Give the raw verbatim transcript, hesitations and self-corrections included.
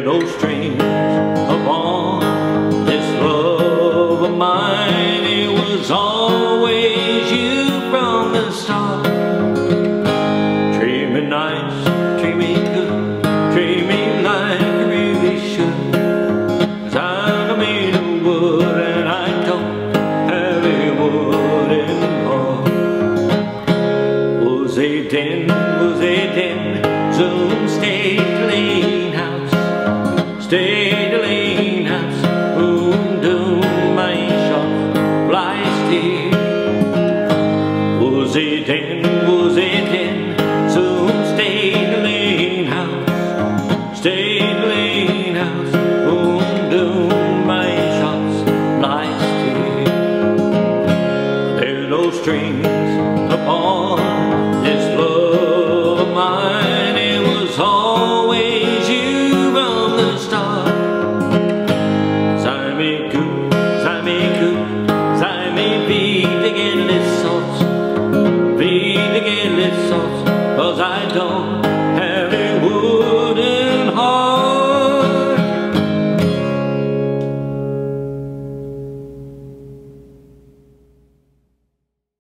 no strings upon this love of mine. It was always you from the start. Treat me nice, treat me good, treat me like you really should. 'Cause I'm made of wood and I don't have a wooden heart. Was a den, was a den, soon stay clean house, stay